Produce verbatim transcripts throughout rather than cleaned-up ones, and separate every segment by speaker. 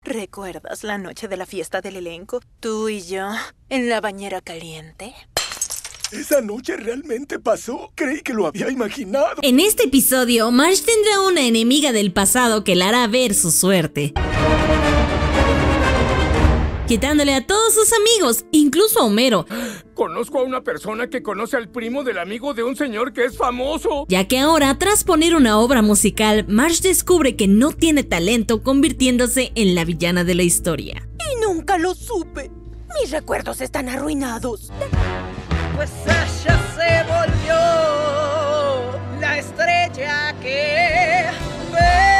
Speaker 1: ¿Recuerdas la noche de la fiesta del elenco? Tú y yo, en la bañera caliente.
Speaker 2: ¿Esa noche realmente pasó? Creí que lo había imaginado.
Speaker 3: En este episodio, Marge tendrá una enemiga del pasado que la hará ver su suerte, quitándole a todos sus amigos, incluso a Homero.
Speaker 4: Conozco a una persona que conoce al primo del amigo de un señor que es famoso.
Speaker 3: Ya que ahora, tras poner una obra musical, Marge descubre que no tiene talento, convirtiéndose en la villana de la historia.
Speaker 1: Y nunca lo supe. Mis recuerdos están arruinados.
Speaker 5: Pues Sasha se volvió la estrella que ve.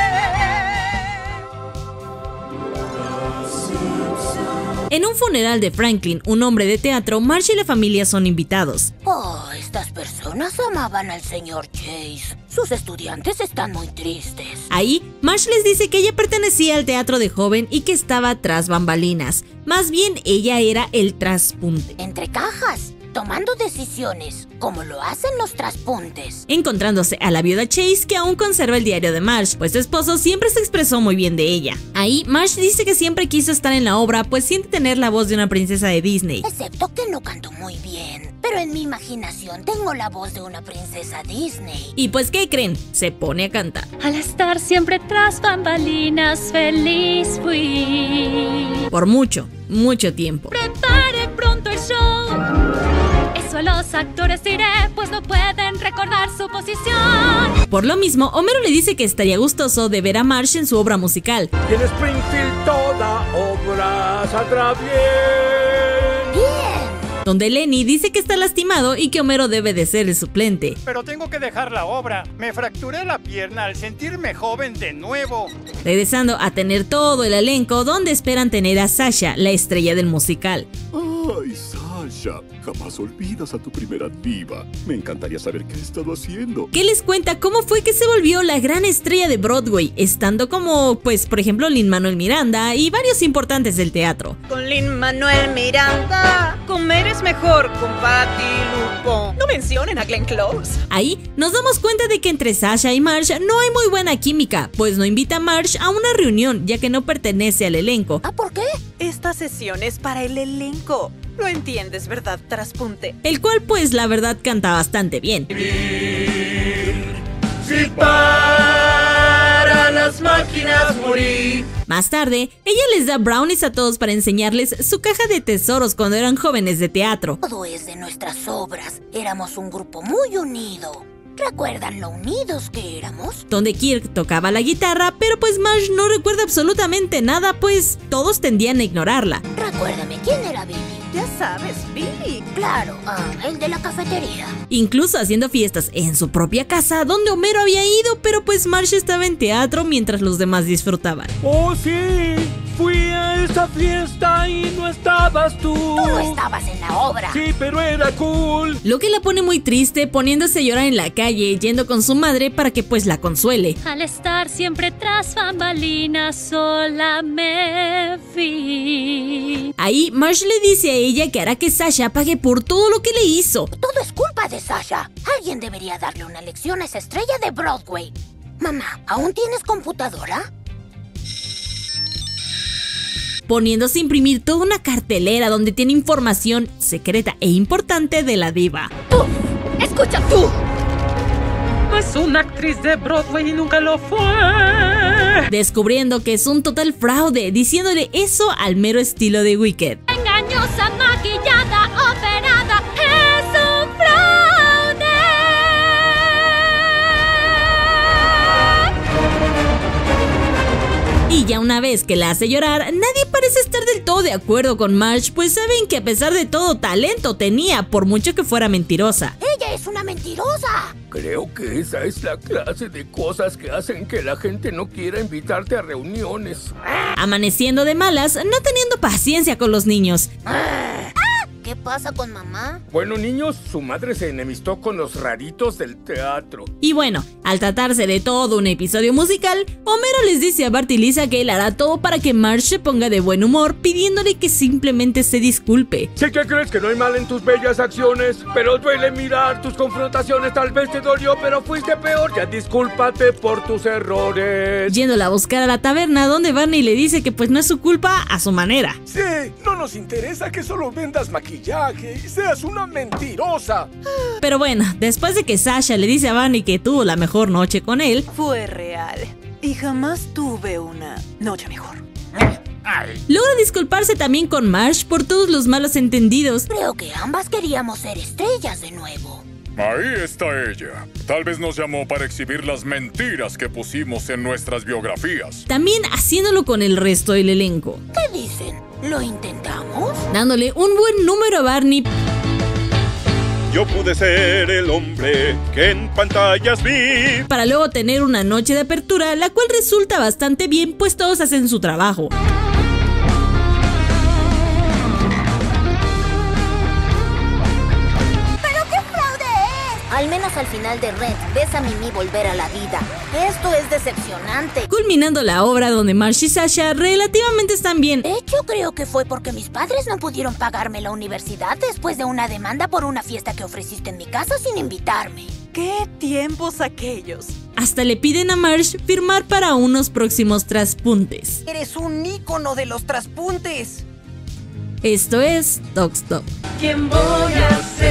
Speaker 3: En un funeral de Franklin, un hombre de teatro, Marge y la familia son invitados.
Speaker 6: Oh, estas personas amaban al señor Chase. Sus estudiantes están muy tristes.
Speaker 3: Ahí, Marge les dice que ella pertenecía al teatro de joven y que estaba tras bambalinas. Más bien, ella era el traspunte.
Speaker 6: Entre cajas, tomando decisiones, como lo hacen los traspuntes.
Speaker 3: Encontrándose a la viuda Chase, que aún conserva el diario de Marge, pues su esposo siempre se expresó muy bien de ella. Ahí, Marge dice que siempre quiso estar en la obra, pues siente tener la voz de una princesa de Disney.
Speaker 6: Excepto que no canto muy bien, pero en mi imaginación tengo la voz de una princesa Disney.
Speaker 3: Y pues, ¿qué creen? Se pone a cantar.
Speaker 7: Al estar siempre tras bambalinas, feliz fui.
Speaker 3: Por mucho, mucho tiempo.
Speaker 7: Prepare pronto el show. Eso a los actores diré, pues no pueden recordar su posición.
Speaker 3: Por lo mismo, Homero le dice que estaría gustoso de ver a Marge en su obra musical.
Speaker 4: Y en Springfield toda obra saldrá bien.
Speaker 6: ¡Bien!
Speaker 3: Donde Lenny dice que está lastimado y que Homero debe de ser el suplente.
Speaker 8: Pero tengo que dejar la obra. Me fracturé la pierna al sentirme joven de nuevo.
Speaker 3: Regresando a tener todo el elenco, donde esperan tener a Sasha, la estrella del musical.
Speaker 2: Ay, Sasha, jamás olvidas a tu primera diva. Me encantaría saber qué ha estado haciendo.
Speaker 3: Que les cuenta cómo fue que se volvió la gran estrella de Broadway, estando como, pues, por ejemplo, Lin-Manuel Miranda y varios importantes del teatro.
Speaker 5: Con Lin-Manuel Miranda, comer es mejor con Patti LuPone.
Speaker 1: No mencionen a Glenn Close.
Speaker 3: Ahí nos damos cuenta de que entre Sasha y Marge no hay muy buena química, pues no invita a Marge a una reunión, ya que no pertenece al elenco.
Speaker 6: ¿Ah, por qué?
Speaker 1: Esta sesión es para el elenco. Lo entiendes, ¿verdad, traspunte?
Speaker 3: El cual, pues, la verdad canta bastante bien.
Speaker 5: Si para las máquinas morir.
Speaker 3: Más tarde, ella les da brownies a todos para enseñarles su caja de tesoros cuando eran jóvenes de teatro.
Speaker 6: Todo es de nuestras obras. Éramos un grupo muy unido. ¿Recuerdan lo unidos que éramos?
Speaker 3: Donde Kirk tocaba la guitarra, pero pues Marge no recuerda absolutamente nada, pues todos tendían a ignorarla.
Speaker 6: Recuérdame, ¿quién era Billy?
Speaker 1: Ya sabes, Billy.
Speaker 6: Claro, ah, el de la cafetería.
Speaker 3: Incluso haciendo fiestas en su propia casa, donde Homero había ido, pero pues Marge estaba en teatro mientras los demás disfrutaban.
Speaker 4: Oh, sí, fui a esa fiesta y no estabas tú.
Speaker 6: Tú no estabas en la obra.
Speaker 4: Sí, pero era cool.
Speaker 3: Lo que la pone muy triste, poniéndose a llorar en la calle, yendo con su madre para que pues la consuele.
Speaker 7: Al estar siempre tras bambalinas, sola me vi.
Speaker 3: Ahí, Marge le dice a ella que hará que Sasha pague por todo lo que le hizo.
Speaker 6: Todo es culpa de Sasha. Alguien debería darle una lección a esa estrella de Broadway. Mamá, ¿aún tienes computadora?
Speaker 3: Poniéndose a imprimir toda una cartelera donde tiene información secreta e importante de la diva.
Speaker 6: ¡Tú! ¡Escucha tú!
Speaker 5: No es una actriz de Broadway y nunca lo fue.
Speaker 3: Descubriendo que es un total fraude, diciéndole eso al mero estilo de Wicked.
Speaker 7: Engañosa, maquillada, operada, es un fraude.
Speaker 3: Y ya una vez que la hace llorar, nadie parece estar del todo de acuerdo con Marge, pues saben que a pesar de todo talento tenía, por mucho que fuera mentirosa.
Speaker 6: ¡Ella es una mentirosa!
Speaker 4: Creo que esa es la clase de cosas que hacen que la gente no quiera invitarte a reuniones.
Speaker 3: Amaneciendo de malas, no teniendo paciencia con los niños.
Speaker 6: ¡Ah! ¿Qué ¿Qué pasa con mamá?
Speaker 4: Bueno, niños, su madre se enemistó con los raritos del teatro.
Speaker 3: Y bueno, al tratarse de todo un episodio musical, Homero les dice a Bart y Lisa que él hará todo para que Marge se ponga de buen humor, pidiéndole que simplemente se disculpe.
Speaker 4: Sé que crees que no hay mal en tus bellas acciones, pero duele mirar tus confrontaciones. Tal vez te dolió, pero fuiste peor. Ya discúlpate por tus errores.
Speaker 3: Yéndola a buscar a la taberna, donde Barney le dice que pues no es su culpa a su manera.
Speaker 9: Sí, no nos interesa que solo vendas maquillaje y seas una mentirosa.
Speaker 3: Pero bueno, después de que Sasha le dice a Barney que tuvo la mejor noche con él,
Speaker 1: fue real. Y jamás tuve una noche mejor.
Speaker 3: logra disculparse también con Marge por todos los malos entendidos.
Speaker 6: Creo que ambas queríamos ser estrellas de nuevo.
Speaker 10: Ahí está ella. Tal vez nos llamó para exhibir las mentiras que pusimos en nuestras biografías.
Speaker 3: También haciéndolo con el resto del elenco.
Speaker 6: ¿Qué dicen? ¿Lo intentamos?
Speaker 3: Dándole un buen número a Barney.
Speaker 11: Yo pude ser el hombre que en pantallas vi.
Speaker 3: Para luego tener una noche de apertura, la cual resulta bastante bien, pues todos hacen su trabajo.
Speaker 6: Al menos al final de Rent, ves a Mimi volver a la vida. Esto es decepcionante.
Speaker 3: Culminando la obra donde Marge y Sasha relativamente están bien.
Speaker 6: De hecho, creo que fue porque mis padres no pudieron pagarme la universidad después de una demanda por una fiesta que ofreciste en mi casa sin invitarme.
Speaker 1: ¡Qué tiempos aquellos!
Speaker 3: Hasta le piden a Marge firmar para unos próximos traspuntes.
Speaker 5: Eres un ícono de los traspuntes.
Speaker 3: Esto es Talk Stop.
Speaker 5: ¿Quién voy a ser?